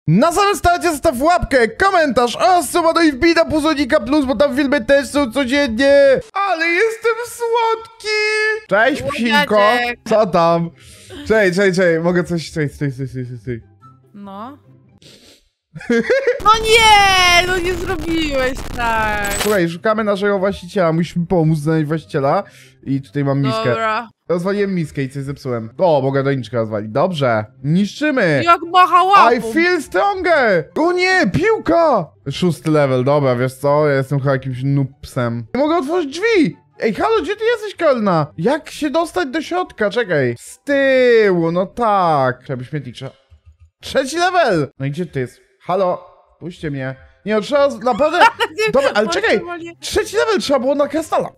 Na samym starcie zostaw łapkę, komentarz oraz suba, no i wbij na Puzonika Plus, bo tam filmy też są codziennie. Ale jestem słodki. Cześć, psinko. Co tam? Cześć. Mogę coś... Cześć. No. No nie! No nie zrobiłeś tak. Słuchaj, szukamy naszego właściciela, musimy pomóc znaleźć właściciela. I tutaj mam miskę. Dobra. Rozwaliłem miskę i coś zepsułem. O, mogę doniczkę rozwalić. Dobrze. Niszczymy. Jak macha łapą. I feel stronger! O nie, piłka! 6. level, dobra, wiesz co? Ja jestem chyba jakimś noobsem. Nie mogę otworzyć drzwi! Ej, halo, gdzie ty jesteś, Kalna? Jak się dostać do środka? Czekaj. Z tyłu, no tak. Trzeba śmietnik, trzeba... 3. level! No i gdzie ty jest? Halo? Puśćcie mnie. Nie, no trzeba naprawdę... Dobra, ale czekaj. 3. level trzeba było na krystala.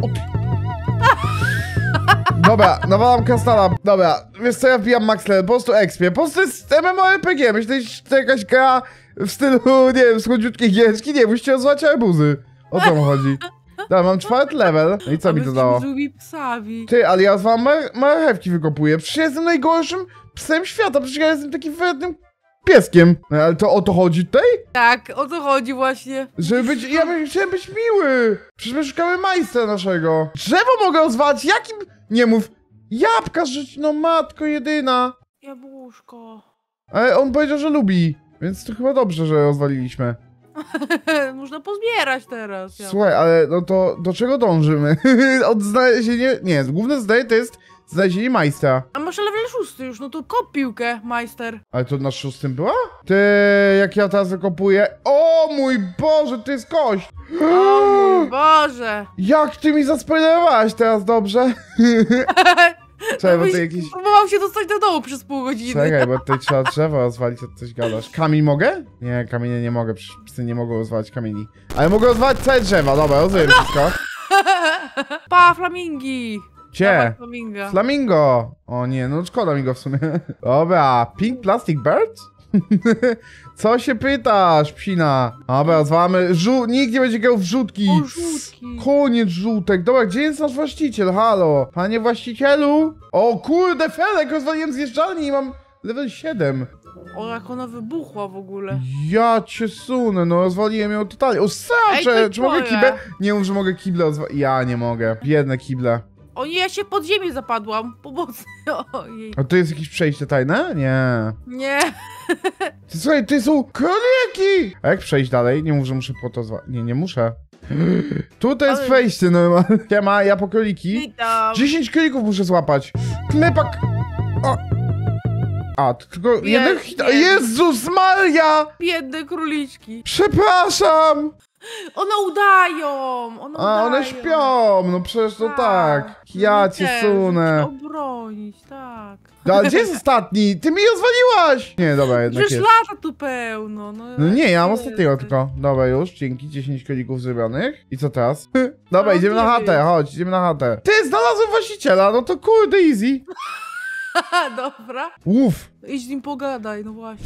Dobra, nawalam krystala. Dobra, wiesz co, ja wbijam max level, po prostu expię. Po prostu jest MMORPG. Myślę, że to jakaś gra w stylu, nie wiem, słodziutkiej giereczki. Nie, musicie rozwać arbuzy. O co mu chodzi? Dobra, mam 4. level. No i co mi to dało? Psami. Ty, ale ja z wam marchewki wykopuję. Przecież ja jestem najgorszym psem świata. Przecież ja jestem takim wrednym pieskiem. No, ale to o to chodzi tutaj? Tak, o to chodzi właśnie. Żeby być... Ja chciałem być miły. Przecież my szukamy majstra naszego. Drzewo mogę rozwalać. Jakim... Nie mów. Jabłka żyć, no matko jedyna. Jabłuszko. Ale on powiedział, że lubi. Więc to chyba dobrze, że rozwaliliśmy. Można pozbierać teraz. Słuchaj, ale no to do czego dążymy? Od znalezienia... Nie, główne zdanie to jest znalezienie majstra. A masz level 6 już, no to kop piłkę, majster. Ale to na 6. była? Ty, jak ja teraz wykopuję... O mój Boże, to jest kość! O mój Boże. Jak ty mi zaspoilerowałaś teraz, dobrze? Czekaj, bo to jakiś... Próbowałam się dostać do domu przez pół godziny. Czekaj, bo tutaj trzeba drzewo rozwalić, a coś gadasz. Kamień mogę? Nie, kamienie nie mogę, przecież psy nie mogą rozwalać kamieni. Ale mogę rozwalać całe drzewa, dobra, rozumiem wszystko. Pa, flamingi. Gdzie? Flaminga. Flamingo! O nie, no szkoda mi go w sumie. Dobra, Pink Plastic Bird? Co się pytasz, psina? Dobra, rozwalamy. Nikt nie będzie grał w rzutki. O, rzutki. Koniec rzutek. Dobra, gdzie jest nasz właściciel? Halo? Panie właścicielu? O kurde, Felek, rozwaliłem zjeżdżalnię i mam level 7. O, jak ona wybuchła w ogóle. Ja cię sunę, no rozwaliłem ją totalnie. O, sacze! Czy mogę kible? Nie mów, że mogę kible rozwalić. Ja nie mogę. Biedne kible. O nie, ja się pod ziemię zapadłam. Pomocy. Ojej. A to jest jakieś przejście tajne? Nie. Nie. Słuchaj, to są króliki! A jak przejść dalej? Nie mów, że muszę po to nie muszę. Tutaj jest przejście normalnie. Ja po króliki. Witam. 10 królików muszę złapać. Klepak. O. A, to tylko jeden hit. Jezus Maria! Biedne króliczki. Przepraszam! One udają! One śpią, no przecież to tak. Ja cię sunę. Obronić, tak. Ale gdzie jest ostatni? Ty mi rozwaliłaś! Nie, dobra, jednak przecież jest. lata tu pełno. No nie, ja mam ostatniego tylko. Dobra, już, dzięki, 10 królików zrobionych. I co teraz? Dobra, idziemy na chatę, chodź, idziemy na chatę. Ty, znalazłem właściciela, no to kurde, easy. Dobra. Uff. Idź z nim pogadaj, no właśnie.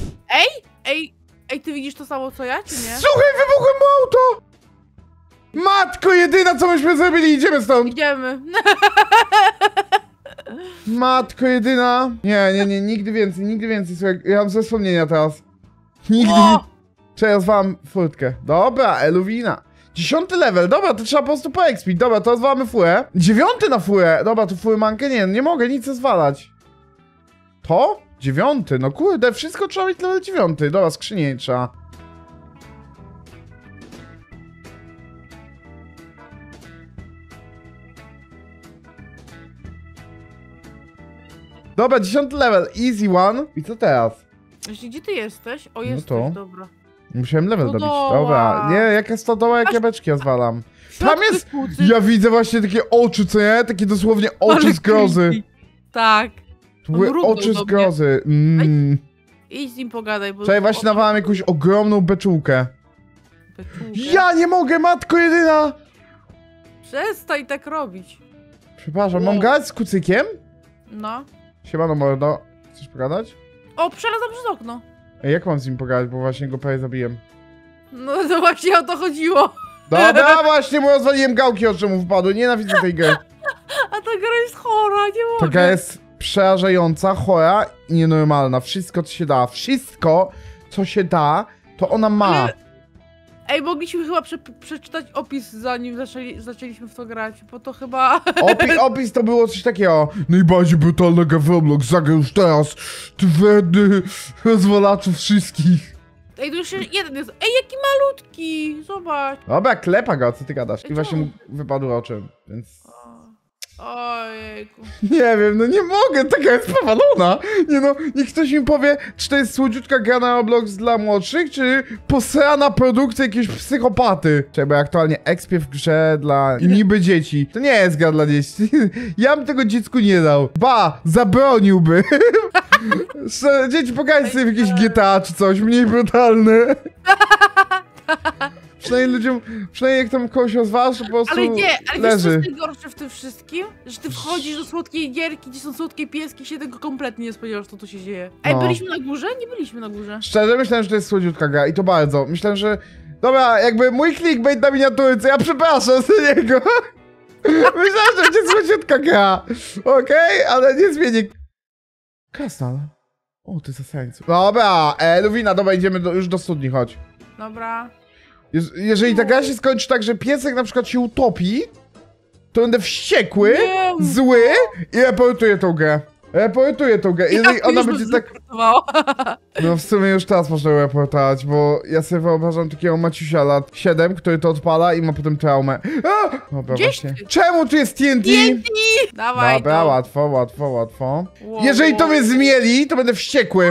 Ej, ty widzisz to samo co ja, czy nie? Słuchaj, wybuchłem mu auto! Matko jedyna, co myśmy zrobili, idziemy stąd! Idziemy. Matko jedyna. Nie, nigdy więcej, słuchaj, ja mam ze wspomnienia teraz. Nigdy. Teraz wam furtkę. Dobra, Eluwina. 10. level, dobra, to trzeba po prostu poexpić. Dobra, to rozwalamy furę. 9. na furę. Dobra, tu fury mankę, nie mogę nic zwalać. To? 9, no kurde, wszystko trzeba mieć level 9. Dobra, skrzynię nie trzeba. Dobra, 10. level, easy one. I co teraz? Właśnie, gdzie ty jesteś? O, jesteś, to. dobra. Musiałem level dobić. Stodoła. Dobra, nie, jaka stodoła, jak ja beczki rozwalam. Tam jest, Kłócy. ja widzę właśnie takie oczy, co nie? Takie dosłownie oczy z grozy. Tak. To były oczy z grozy. Idź z nim pogadaj, bo... Czekaj, właśnie nawałem jakąś ogromną beczułkę. Beczułkę. Ja nie mogę, matko jedyna! Przestań tak robić. Przepraszam, mam gadać z kucykiem? No. Siemano mordo, chcesz pogadać? O, przelazam przez okno. Ej, jak mam z nim pogadać, bo właśnie go prawie zabiłem. No to właśnie o to chodziło. Dobra, właśnie mu rozwaliłem gałki, o czemu wpadły, nienawidzę tej gry. A ta gra jest chora, nie mogę. Ta gra jest przerażająca, chora i nienormalna. Wszystko, co się da, wszystko, co się da, to ona ma. Ale- Ej, mogliśmy chyba przeczytać opis, zanim zaczęliśmy w to grać, bo to chyba... Opis to było coś takiego. Najbardziej brutalna gra w Roblox, zagraj już teraz. Ty wredny rozwalaczu wszystkich. Ej, tu jeszcze jeden jest. Ej, jaki malutki! Zobacz. Dobra, klepa go, co ty gadasz? I Ej, właśnie mu czemu? wypadło oczy, więc... Ojejku. Nie wiem, no nie mogę, taka jest powalona. Nie no, niech ktoś mi powie, czy to jest słodziutka gra na Roblox dla młodszych, czy posrana produkcja jakiegoś psychopaty. Czekaj, bo ja aktualnie ekspię w grze dla niby dzieci. To nie jest gra dla dzieci. Ja bym tego dziecku nie dał. Ba, zabroniłby. Dzieci, pokażcie sobie w jakieś GTA czy coś, mniej brutalne. Przynajmniej ludziom, przynajmniej jak tam kogoś rozważ, to po prostu Ale nie, ale wiesz co leży. jest najgorsze w tym wszystkim? Że ty wchodzisz do słodkiej gierki, gdzie są słodkie pieski, się tego kompletnie nie spodziewasz, co tu się dzieje. Ej, No. byliśmy na górze? Nie byliśmy na górze. Szczerze myślałem, że to jest słodziutka gra i to bardzo. Myślałem, że... Dobra, jakby mój clickbait na miniaturce, ja przepraszam za niego. Myślałem, że będzie słodziutka gra. Okej, ale nie zmienię. Krasnal. O, ty zasańcu. Dobra, Luwina, dobra, idziemy już do studni, chodź. Dobra. Jeżeli ta gra się skończy tak, że piesek na przykład się utopi, to będę wściekły, Nie. zły i reportuję tą grę. Reportuję tą grę. Jeżeli Jak ona już będzie bym tak... zreportowała? No w sumie już teraz można reportować, bo ja sobie wyobrażam takiego Maciusia lat 7, który to odpala i ma potem traumę. A! Dobra, Gdzieś właśnie. ty? Czemu tu jest TNT? Dawaj Dobra, to. łatwo, łatwo, łatwo. Wow. Jeżeli to mnie zmieli, to będę wściekły.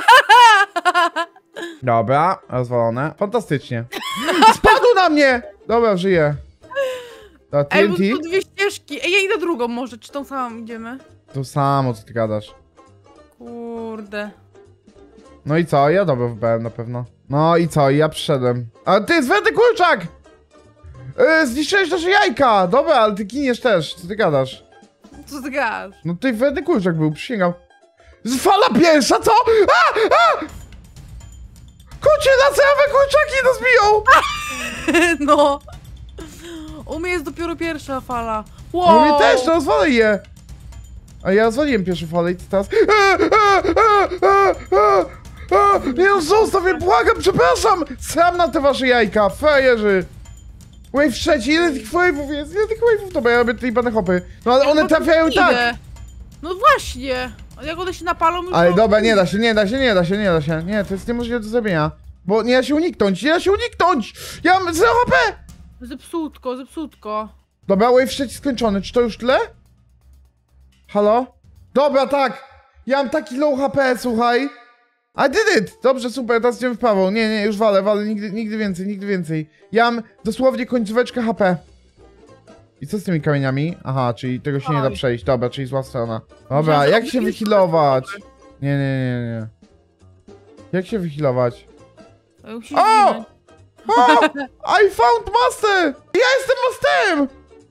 Dobra, rozwalone. Fantastycznie. Spadł na mnie! Dobra, żyję. Ta Ej, bo TNT? tu dwie ścieżki. Ej, ja idę drugą może, czy tą samą idziemy? To samo, co ty gadasz. Kurde. No i co? Ja dobrze wybrałem na pewno. No i co? Ja przyszedłem. A ty jest wredny kurczak! Zniszczyłeś nasze jajka! Dobra, ale ty giniesz też. Co ty gadasz? Co ty gadasz? No tutaj wredny kurczak był, przysięgam. Fala pierwsza, co? A! Kurczę, na same kurczaki nas biją! No. U mnie jest dopiero pierwsza fala. No Wow. mnie też, no rozwalaj je! A ja rozwaliłem pierwszą falę i ty teraz... Nie no, zostaw mnie, błagam, przepraszam! Sam na te wasze jajka, frajerzy! Wave trzeci, ile tych wave'ów jest? Ile tych wave'ów? Dobra, ja robię tutaj bane hopy. No ale one trafiają i tak! Idę. No właśnie. A jak one się napalą już... Ale to- dobra, nie da się. Nie, to jest niemożliwe do zrobienia. Bo nie da się uniknąć, Ja mam 0 HP! Zepsutko, zepsutko. Dobra, wave trzeci skończony, czy to już tyle? Halo? Dobra, tak! Ja mam taki low HP, słuchaj! I did it! Dobrze, super, teraz idziemy w prawo. Nie, już walę, nigdy więcej. Ja mam dosłownie końcóweczkę HP. I co z tymi kamieniami? Aha, czyli tego się nie da Oj. przejść. Dobra, czyli zła strona. Dobra, Myślałam, jak że się to wyhealować? Nie. Jak się wyhealować? Musisz O! zginąć. O! I found master! Ja jestem masterem!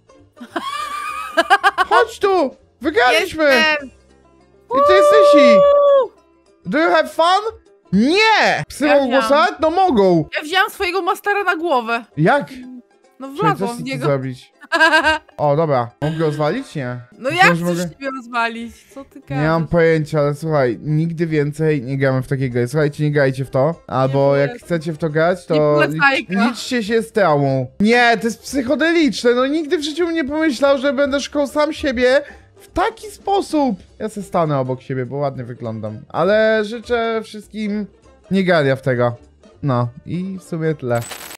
Chodź tu! Wygraliśmy! Jestem. I ty jesteś i... Do you have fun? Nie! Psy Ja mogą wziąłam. głosować? No mogą! Ja wziąłem swojego mastera na głowę. Jak? No Czyli co wlazłam chcesz w niego. zrobić? O, dobra. Mogę go rozwalić? Nie. No Myślałem, jak że chcesz mogę- siebie rozwalić? Co ty Nie mam gadasz? pojęcia, ale słuchaj, nigdy więcej nie gramy w takie gry. Słuchajcie, nie grajcie w to. Albo Nie jak polecam. chcecie w to grać, to Nie polecajka. liczcie się z traumą. Nie, to jest psychodeliczne. No nigdy w życiu bym nie pomyślał, że będę szukał sam siebie w taki sposób. Ja se stanę obok siebie, bo ładnie wyglądam. Ale życzę wszystkim nie grania w tego. No i w sumie tyle.